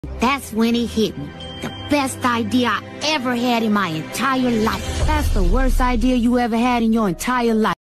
That's when it hit me. The best idea I ever had in my entire life. That's the worst idea you ever had in your entire life.